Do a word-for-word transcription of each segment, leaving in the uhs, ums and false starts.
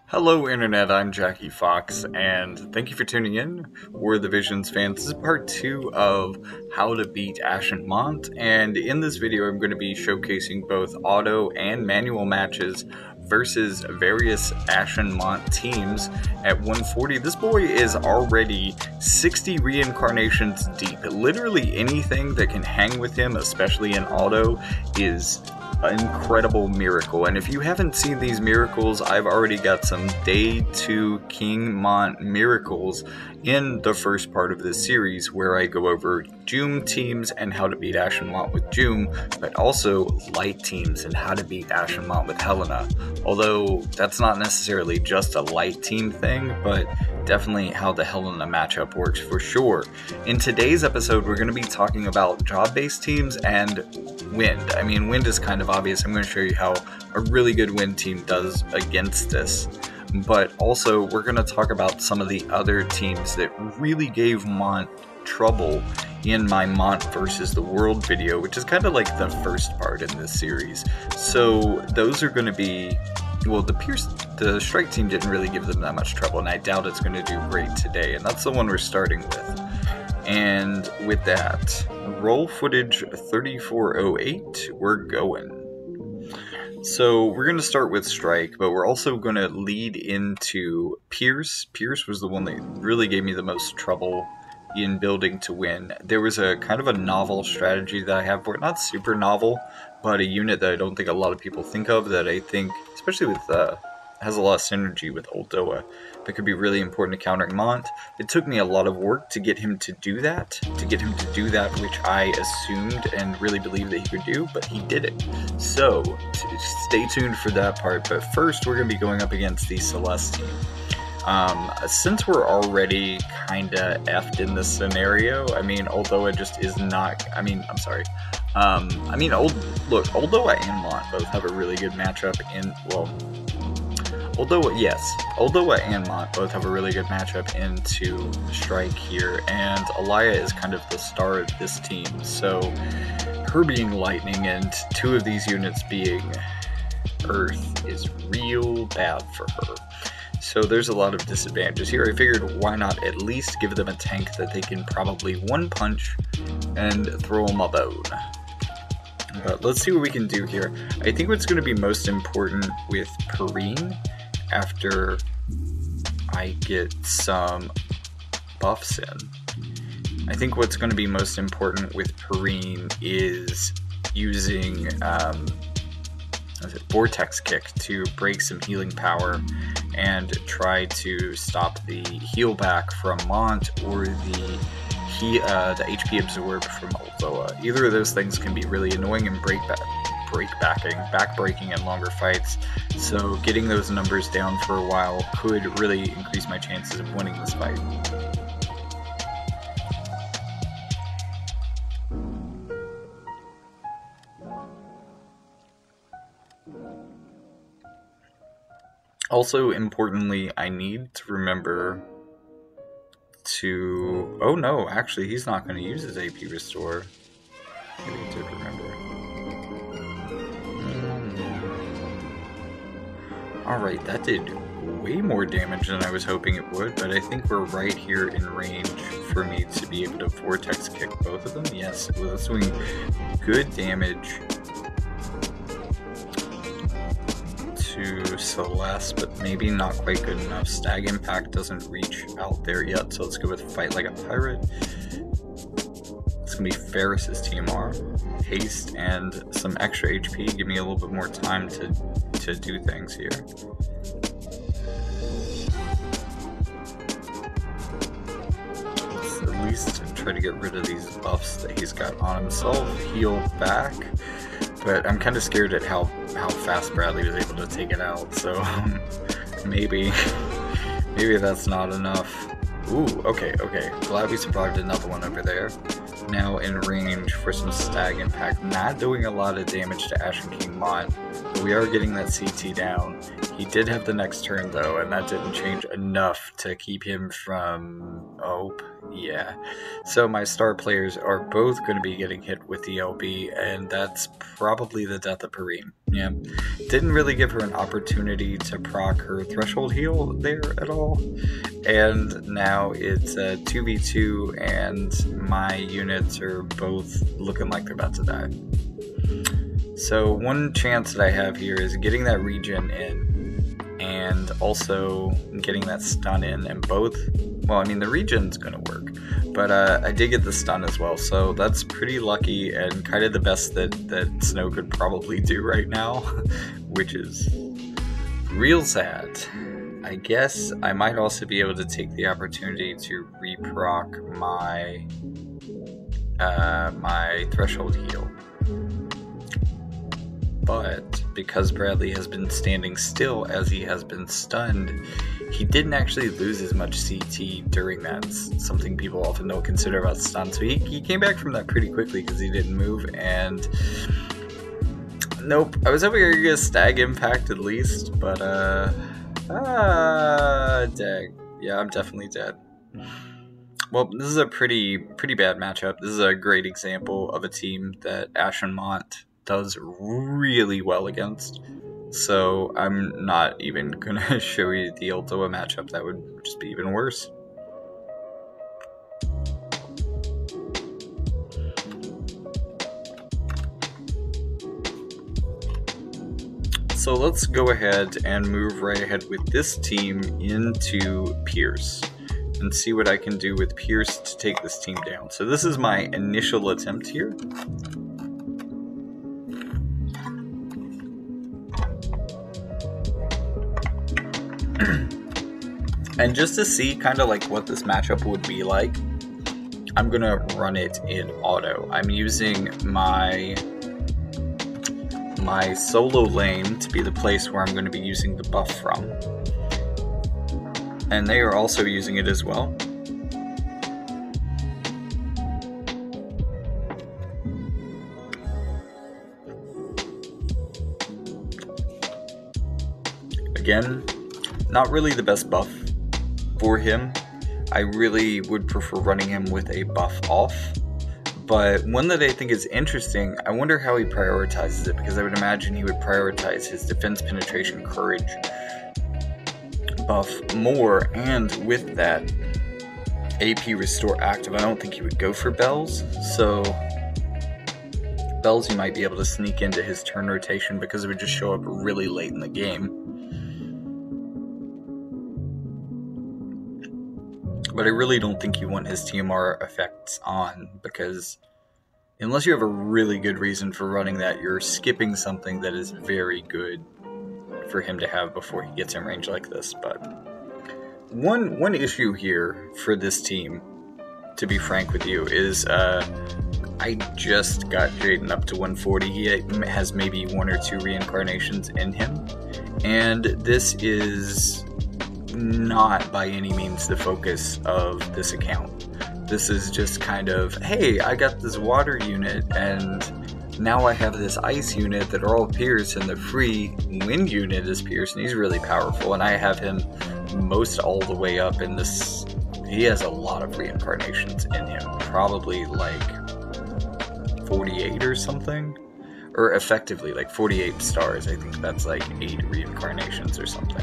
Hello Internet, I'm Jackie Fox, and thank you for tuning in. We're the Visions fans. This is part two of how to beat Ashen Mont, and in this video I'm going to be showcasing both auto and manual matches versus various Ashen Mont teams at one forty. This boy is already sixty reincarnations deep. Literally anything that can hang with him, especially in auto, is an incredible miracle. And if you haven't seen these miracles, I've already got some day two King Mont miracles in the first part of this series where I go over Joom teams and how to beat Ashen Mont with Joom, but also light teams and how to beat Ashen Mont with Helena. Although that's not necessarily just a light team thing, but definitely how the Helena matchup works for sure. In today's episode, we're going to be talking about job-based teams and Wind. I mean, Wind is kind of obvious. I'm going to show you how a really good Wind team does against this. But also, we're going to talk about some of the other teams that really gave Mont trouble in my Mont versus the World video, which is kind of like the first part in this series. So those are going to be, well, the Pierce, the Strike team didn't really give them that much trouble, and I doubt it's going to do great today, and that's the one we're starting with. And with that, roll footage thirty-four oh eight, we're going. So we're going to start with Strike, but we're also going to lead into Pierce. Pierce was the one that really gave me the most trouble in building to win. There was a kind of a novel strategy that I have for it. Not super novel, but a unit that I don't think a lot of people think of that I think, especially with, uh, has a lot of synergy with Uldoa, that could be really important to countering Mont. It took me a lot of work to get him to do that, to get him to do that, which I assumed and really believed that he could do, but he did it. So, stay tuned for that part, but first we're going to be going up against the Celeste team. Um, since we're already kinda effed in this scenario, I mean, although it just is not, I mean, I'm sorry, um, I mean, old, look, Uldoa and Mont both have a really good matchup in, well, Uldoa, yes, Uldoa and Mont both have a really good matchup into Strike here, and Alaya is kind of the star of this team, so her being Lightning and two of these units being Earth is real bad for her. So there's a lot of disadvantages here. I figured why not at least give them a tank that they can probably one punch and throw them a bone. But let's see what we can do here. I think what's going to be most important with Perrine, after I get some buffs in, I think what's going to be most important with Perrine is using um, what is it, Vortex Kick to break some healing power and try to stop the heal back from Mont or the he uh, the H P absorb from Uldoa. Either of those things can be really annoying and break back, break backing, back breaking in longer fights. So getting those numbers down for a while could really increase my chances of winning this fight. Also, importantly, I need to remember to... Oh no, actually, he's not going to use his A P Restore. Maybe I did remember. Mm. Alright, that did way more damage than I was hoping it would, but I think we're right here in range for me to be able to Vortex Kick both of them. Yes, it was doing good damage to Celeste, but maybe not quite good enough. Stag Impact doesn't reach out there yet, so let's go with Fight Like a Pirate. It's gonna be Ferris's T M R. Haste and some extra H P give me a little bit more time to, to do things here. Let's at least try to get rid of these buffs that he's got on himself. Heal back. But I'm kind of scared at how, how fast Bradley was able to take it out, so um, maybe, maybe that's not enough. Ooh, okay, okay, glad we survived another one over there. Now in range for some Stag Impact, not doing a lot of damage to Ashen King Mont, but we are getting that C T down. He did have the next turn though, and that didn't change enough to keep him from... Oh, yeah. So my star players are both going to be getting hit with the L B, and that's probably the death of Pareem. Yeah. Didn't really give her an opportunity to proc her threshold heal there at all. And now it's a two v two, and my units are both looking like they're about to die. So one chance that I have here is getting that regen in, and also getting that stun in, and both, well, I mean, the regen's gonna work, but uh, I did get the stun as well, so that's pretty lucky and kind of the best that, that Snow could probably do right now, which is real sad. I guess I might also be able to take the opportunity to reproc my, uh, my threshold heal. But because Bradley has been standing still as he has been stunned, he didn't actually lose as much C T during that. It's something people often don't consider about stun. So he, he came back from that pretty quickly because he didn't move, and nope. I was hoping I could get a stag impact at least, but uh, ah, dang. Yeah, I'm definitely dead. Well, this is a pretty pretty bad matchup. This is a great example of a team that Ashen Mont does really well against, so I'm not even gonna show you the Ultima matchup. That would just be even worse. So let's go ahead and move right ahead with this team into Pierce and see what I can do with Pierce to take this team down. So this is my initial attempt here. And just to see kind of like what this matchup would be like, I'm gonna run it in auto. I'm using my my solo lane to be the place where I'm going to be using the buff from, and they are also using it as well. Again, not really the best buff for him. I really would prefer running him with a buff off, but one that I think is interesting, I wonder how he prioritizes it, because I would imagine he would prioritize his defense penetration courage buff more, and with that A P restore active, I don't think he would go for Bells. So Bells he might be able to sneak into his turn rotation because it would just show up really late in the game. But I really don't think you want his T M R effects on, because unless you have a really good reason for running that, you're skipping something that is very good for him to have before he gets in range like this. But one one issue here for this team, to be frank with you, is uh, I just got Jaden up to one forty. He has maybe one or two reincarnations in him, and this is not by any means the focus of this account. This is just kind of, hey, I got this water unit, and now I have this ice unit that are all Pierce, and the free wind unit is Pierce, and he's really powerful, and I have him most all the way up in this. He has a lot of reincarnations in him, probably like forty-eight or something, or effectively like forty-eight stars. I think that's like eight reincarnations or something.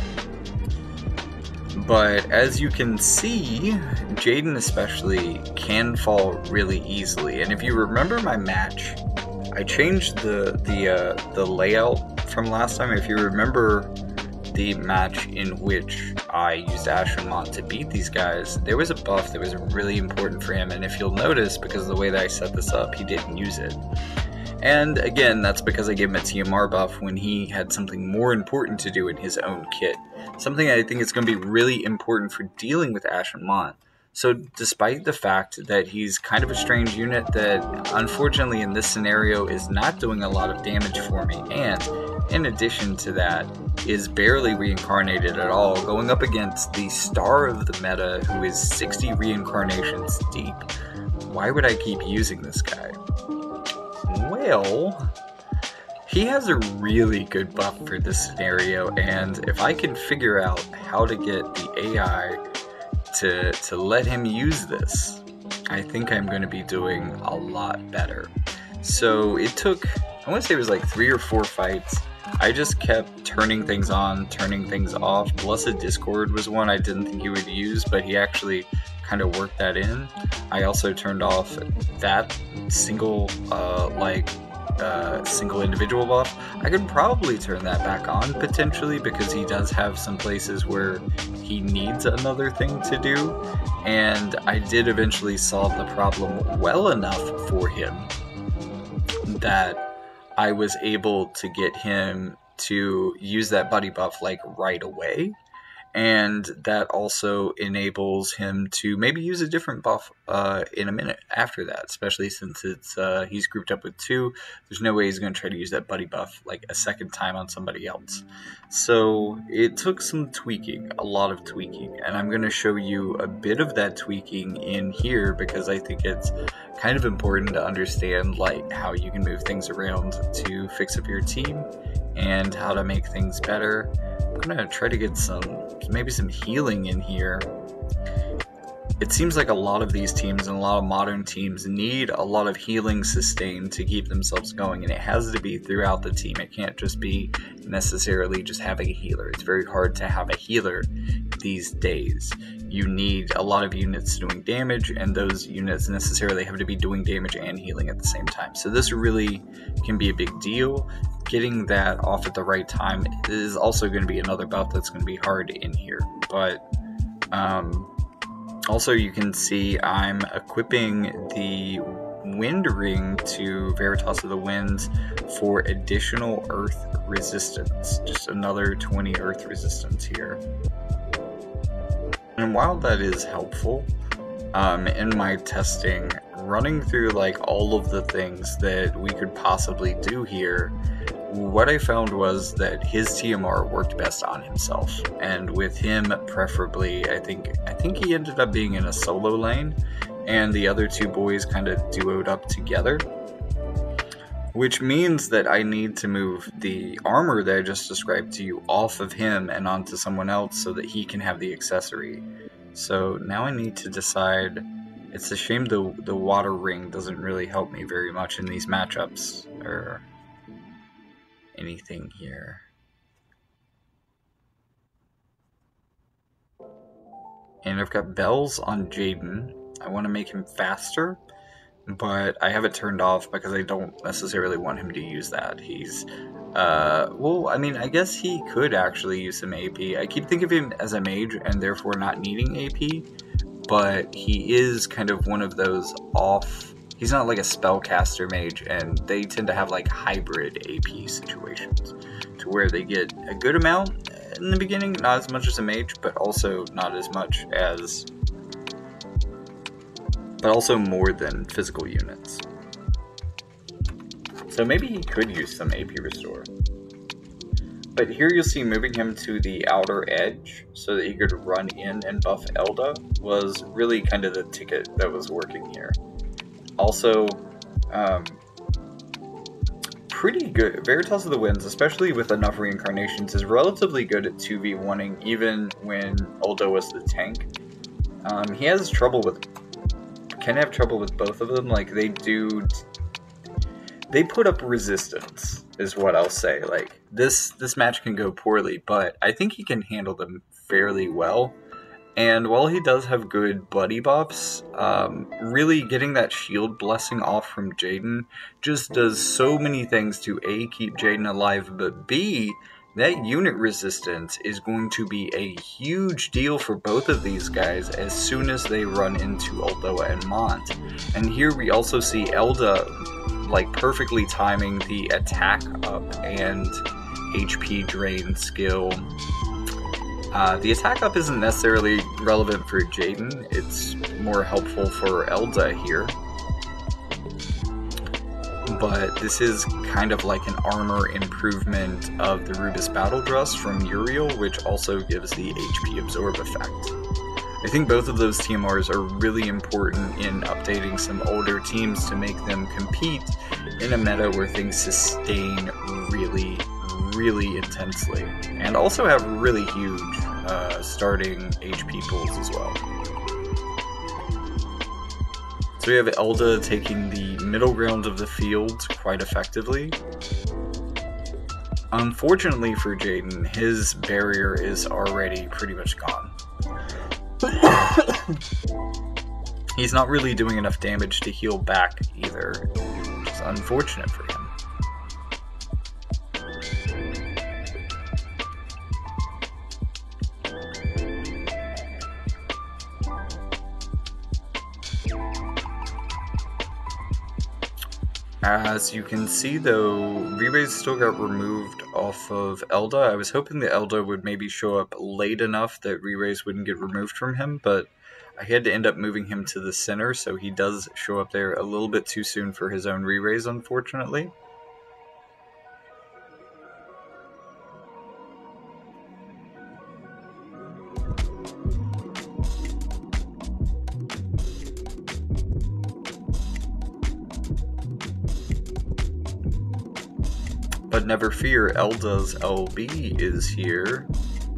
But as you can see, Jaden especially can fall really easily. And if you remember my match, I changed the the uh, the layout from last time. If you remember the match in which I used Ashen Mont to beat these guys, there was a buff that was really important for him. And if you'll notice, because of the way that I set this up, he didn't use it. And again, that's because I gave him a T M R buff when he had something more important to do in his own kit. Something I think is going to be really important for dealing with Ashen Mont. So despite the fact that he's kind of a strange unit that unfortunately in this scenario is not doing a lot of damage for me, and in addition to that is barely reincarnated at all, going up against the star of the meta who is sixty reincarnations deep, why would I keep using this guy? Well, he has a really good buff for this scenario, and if I can figure out how to get the A I to, to let him use this, I think I'm going to be doing a lot better. So it took, I want to say it was like three or four fights. I just kept turning things on, turning things off. Blessed Discord was one I didn't think he would use, but he actually kind of worked that in. I also turned off that single, uh, like, uh, single individual buff. I could probably turn that back on, potentially, because he does have some places where he needs another thing to do. And I did eventually solve the problem well enough for him that I was able to get him to use that buddy buff like right away, and that also enables him to maybe use a different buff uh, in a minute after that, especially since it's uh, he's grouped up with two. There's no way he's going to try to use that buddy buff like a second time on somebody else. So it took some tweaking, a lot of tweaking, and I'm going to show you a bit of that tweaking in here because I think it's kind of important to understand like how you can move things around to fix up your team and how to make things better. I'm gonna try to get some, maybe some healing in here. It seems like a lot of these teams and a lot of modern teams need a lot of healing sustained to keep themselves going, and it has to be throughout the team. It can't just be necessarily just having a healer. It's very hard to have a healer these days. You need a lot of units doing damage, and those units necessarily have to be doing damage and healing at the same time. So this really can be a big deal. Getting that off at the right time is also going to be another buff that's going to be hard in here. But um, also you can see I'm equipping the Wind Ring to Veritas of the Winds for additional Earth resistance. Just another twenty Earth resistance here. And while that is helpful, um, in my testing, running through like all of the things that we could possibly do here, what I found was that his T M R worked best on himself, and with him preferably, I think I think he ended up being in a solo lane, and the other two boys kind of duoed up together, which means that I need to move the armor that I just described to you off of him and onto someone else so that he can have the accessory. So now I need to decide. It's a shame the the water ring doesn't really help me very much in these matchups or anything here. And I've got bells on Jaden. I want to make him faster, but I have it turned off because I don't necessarily want him to use that. He's, uh, well, I mean, I guess he could actually use some A P. I keep thinking of him as a mage and therefore not needing A P, but he is kind of one of those off. He's not like a spellcaster mage, and they tend to have like hybrid A P situations to where they get a good amount in the beginning, not as much as a mage, but also not as much as, but also more than physical units. So maybe he could use some A P restore. But here you'll see moving him to the outer edge so that he could run in and buff Elda was really kind of the ticket that was working here. Also, um, pretty good. Veritas of the Winds, especially with enough reincarnations, is relatively good at two v one-ing, even when Uldo was the tank. Um, he has trouble with, can have trouble with both of them. Like, they do, they put up resistance, is what I'll say. Like, this, this match can go poorly, but I think he can handle them fairly well. And while he does have good buddy buffs, um, really getting that shield blessing off from Jaden just does so many things to A, keep Jaden alive, but B, that unit resistance is going to be a huge deal for both of these guys as soon as they run into Uldoa and Mont. And here we also see Elda like perfectly timing the attack up and H P drain skill. Uh, the attack up isn't necessarily relevant for Jaden, it's more helpful for Elda here. But this is kind of like an armor improvement of the Rubus Battle Dress from Uriel, which also gives the H P absorb effect. I think both of those T M Rs are really important in updating some older teams to make them compete in a meta where things sustain really, really intensely. And also have really huge uh, starting H P pools as well. So we have Elda taking the middle ground of the field quite effectively. Unfortunately for Jaden, his barrier is already pretty much gone. He's not really doing enough damage to heal back either, which is unfortunate for him. As you can see though, Re-Raise still got removed off of Elda. I was hoping that Elda would maybe show up late enough that Re-Raise wouldn't get removed from him, but I had to end up moving him to the center, so he does show up there a little bit too soon for his own Re-Raise, unfortunately. But never fear, Elda's L B is here.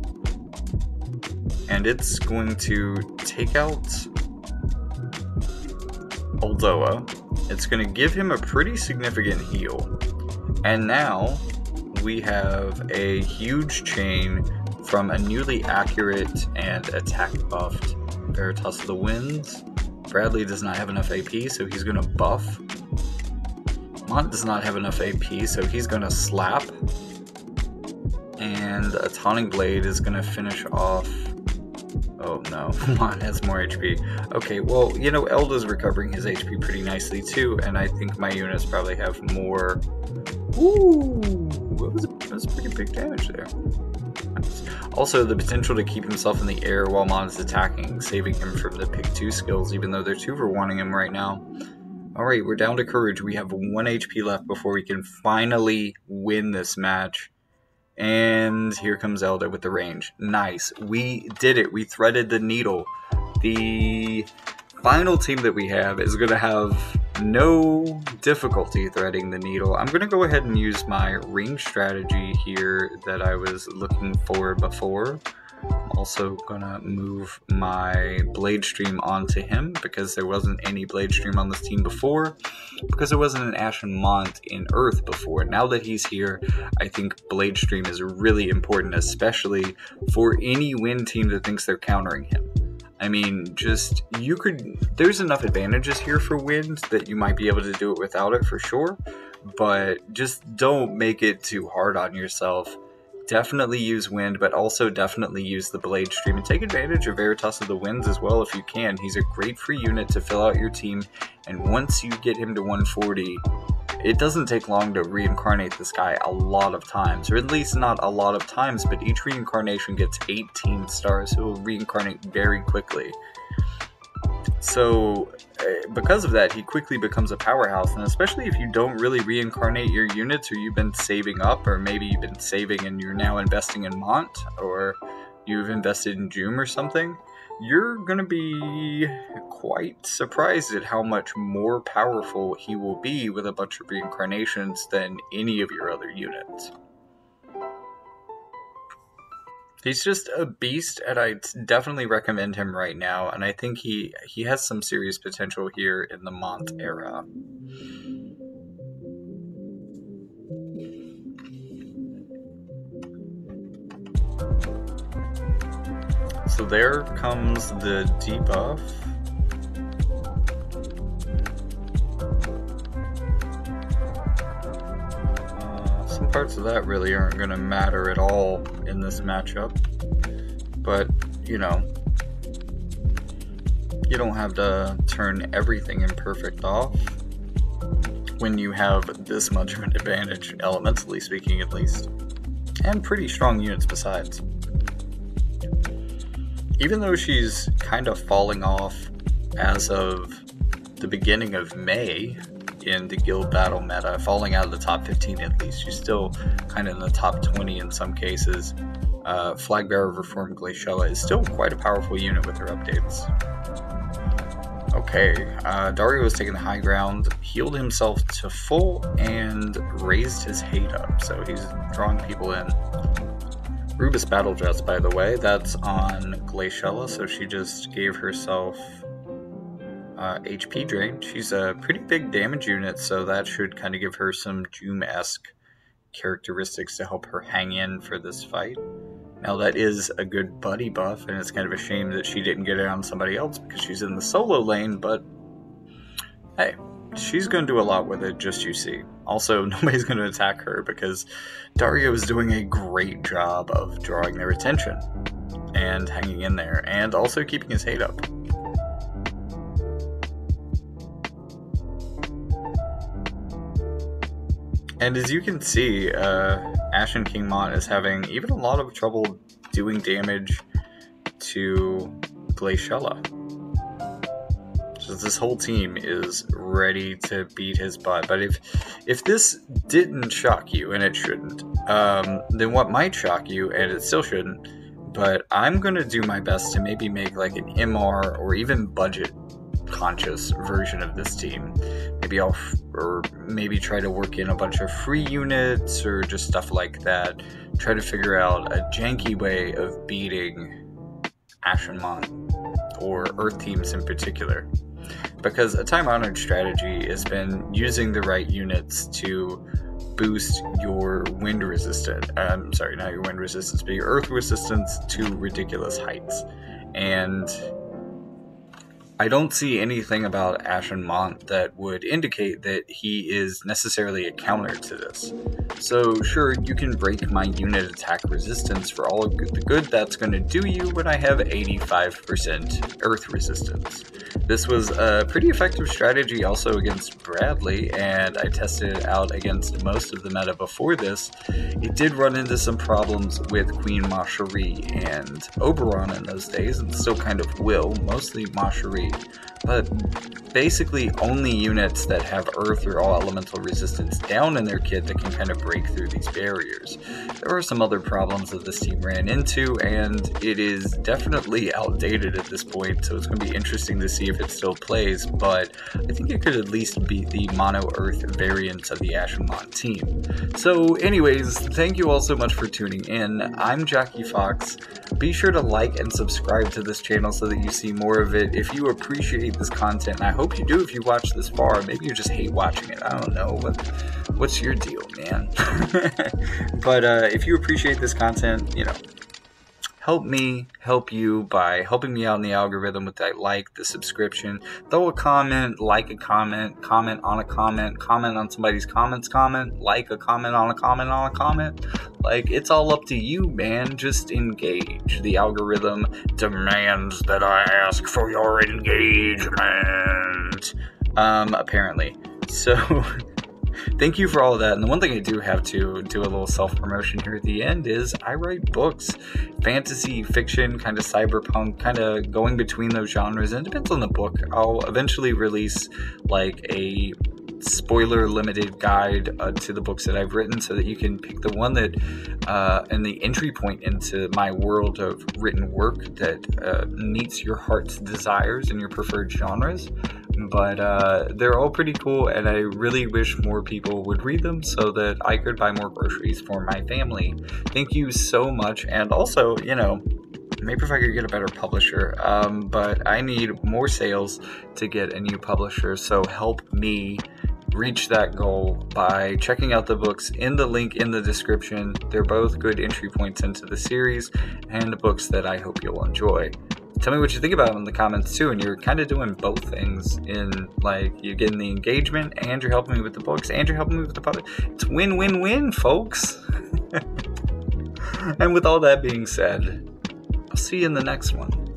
And it's going to take out Uldoa. It's going to give him a pretty significant heal. And now we have a huge chain from a newly accurate and attack buffed Veritas of the Winds. Bradley does not have enough A P, so he's going to buff. Mont does not have enough A P, so he's going to slap. And a Taunting Blade is going to finish off... Oh no, Mont has more H P. Okay, well, you know, Elda's recovering his H P pretty nicely too, and I think my units probably have more... Ooh, that was, that was pretty big damage there. Nice. Also, the potential to keep himself in the air while Mont is attacking, saving him from the pick two skills, even though they're two for wanting him right now. Alright, we're down to Courage. We have one H P left before we can finally win this match. And here comes Elda with the range. Nice. We did it. We threaded the needle. The final team that we have is going to have no difficulty threading the needle. I'm going to go ahead and use my range strategy here that I was looking for before. I'm also gonna move my Blade Stream onto him because there wasn't any Blade Stream on this team before, because there wasn't an Ashen Mont in Earth before. Now that he's here, I think Blade Stream is really important, especially for any Wind team that thinks they're countering him. I mean, just, you could, there's enough advantages here for Wind that you might be able to do it without it for sure, but just don't make it too hard on yourself. Definitely use Wind, but also definitely use the Blade Stream and take advantage of Veritas of the Winds as well if you can. He's a great free unit to fill out your team, and once you get him to one forty, it doesn't take long to reincarnate this guy a lot of times, or at least not a lot of times, but each reincarnation gets eighteen stars, so he'll reincarnate very quickly. So, because of that, he quickly becomes a powerhouse, and especially if you don't really reincarnate your units, or you've been saving up, or maybe you've been saving and you're now investing in Mont, or you've invested in Joom or something, you're going to be quite surprised at how much more powerful he will be with a bunch of reincarnations than any of your other units. He's just a beast, and I definitely recommend him right now, and I think he, he has some serious potential here in the Mont era. So there comes the debuff. Some parts of that really aren't going to matter at all in this matchup, but you know, you don't have to turn everything imperfect off when you have this much of an advantage, elementally speaking at least, and pretty strong units besides. Even though she's kind of falling off as of the beginning of May in the guild battle meta, falling out of the top fifteen at least, she's still kind of in the top twenty in some cases. Uh, Flagbearer of Reformed Glaciella is still quite a powerful unit with her updates. Okay, uh, Dario was taking the high ground, healed himself to full, and raised his hate up, so he's drawing people in. Rubus Battle Dress, by the way, that's on Glaciella, so she just gave herself uh, H P drain. She's a pretty big damage unit, so that should kind of give her some Doom-esque characteristics to help her hang in for this fight. Now that is a good buddy buff, and it's kind of a shame that she didn't get it on somebody else because she's in the solo lane, but hey, she's going to do a lot with it, just you see. Also, nobody's going to attack her because Dario is doing a great job of drawing their attention and hanging in there, and also keeping his hate up. And as you can see, uh, Ashen King Mont is having even a lot of trouble doing damage to Glaciella. So this whole team is ready to beat his butt. But if if this didn't shock you, and it shouldn't, um, then what might shock you, and it still shouldn't, but I'm going to do my best to maybe make like an M R or even budget conscious version of this team. Maybe I'll f or maybe try to work in a bunch of free units or just stuff like that. Try to figure out a janky way of beating Ashen Mont or Earth teams in particular. Because a time-honored strategy has been using the right units to boost your wind resistance. I'm sorry, not your wind resistance, but your earth resistance to ridiculous heights. And I don't see anything about Ashen Mont that would indicate that he is necessarily a counter to this. So sure, you can break my unit attack resistance for all of the good that's going to do you when I have eighty-five percent earth resistance. This was a pretty effective strategy also against Bradley, and I tested it out against most of the meta before this. It did run into some problems with Queen Macherie and Oberon in those days, and still kind of will, mostly Macherie. But basically only units that have earth or all elemental resistance down in their kit that can kind of break through these barriers. There are some other problems that this team ran into, and it is definitely outdated at this point, so it's going to be interesting to see if it still plays, but I think it could at least be the mono earth variant of the Ashen Mont team. So anyways, thank you all so much for tuning in. I'm Jackie Fox. Be sure to like and subscribe to this channel so that you see more of it. If you appreciate this content, and I hope you do if you watch this far, maybe you just hate watching it, I don't know, what, what's your deal, man? But uh, if you appreciate this content, you know, help me help you by helping me out in the algorithm with that like, the subscription, throw a comment, like a comment, comment on a comment, comment on somebody's comments comment, like a comment on a comment on a comment. Like, it's all up to you, man. Just engage. The algorithm demands that I ask for your engagement. Um, apparently. So, thank you for all of that. And the one thing I do have to do a little self-promotion here at the end is I write books. Fantasy, fiction, kind of cyberpunk, kind of going between those genres. And it depends on the book. I'll eventually release like a spoiler limited guide uh, to the books that I've written so that you can pick the one that uh, and the entry point into my world of written work that uh, meets your heart's desires and your preferred genres. But uh, they're all pretty cool, and I really wish more people would read them so that I could buy more groceries for my family. Thank you so much. And also, you know, maybe if I could get a better publisher, um, but I need more sales to get a new publisher, so help me reach that goal by checking out the books in the link in the description. They're both good entry points into the series and books that I hope you'll enjoy. Tell me what you think about them in the comments too, and you're kind of doing both things in, like, you're getting the engagement and you're helping me with the books and you're helping me with the public. It's win-win-win, folks. And with all that being said, I'll see you in the next one.